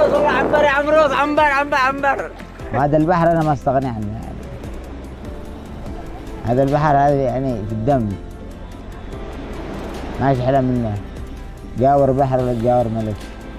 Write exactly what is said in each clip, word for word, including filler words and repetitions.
عمروس والله عنبر يا عمروس، عنبر عنبر عنبر. وهذا البحر انا ما استغني عنه يعني. هذا البحر هذا يعني في الدم، ما احلى منه. جاور بحر ولا جاور ملك.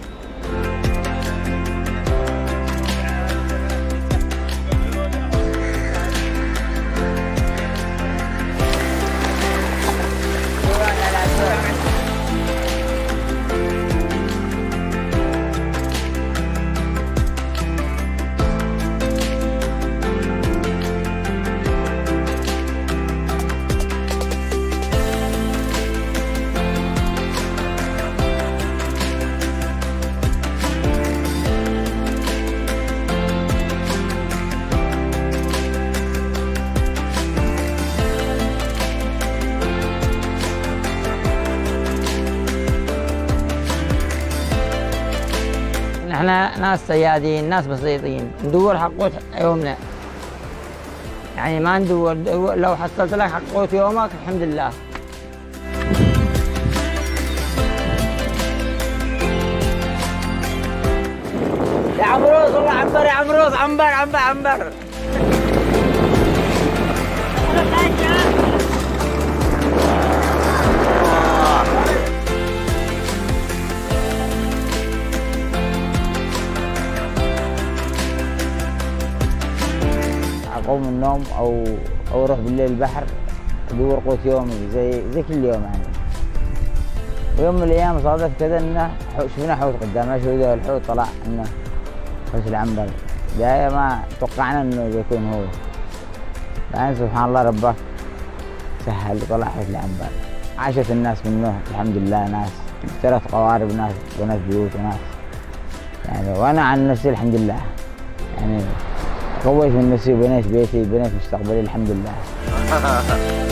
احنا ناس صيادين، ناس بسيطين، ندور حق قوت يومنا. يعني ما ندور، لو حصلت لك حق قوت يومك الحمد لله. يا عمروس والله عنبر يا عمروس، عنبر عنبر عنبر. اقوم من النوم او او اروح بالليل البحر ادور قوت يومي زي زي كل يوم يعني. ويوم من الايام صادف كذا انه شفنا حوت قدامنا، شو ذا الحوت طلع انه حوت العنبر. بداية ما توقعنا انه بيكون هو، بعدين سبحان الله ربك سهل طلع حوت العنبر. عاشت الناس منه الحمد لله، ناس اشترت قوارب، ناس بنت بيوت وناس يعني. وانا عن نفسي الحمد لله يعني قويت من نفسي وبنيت بيتي، بنيت مستقبلي الحمد لله.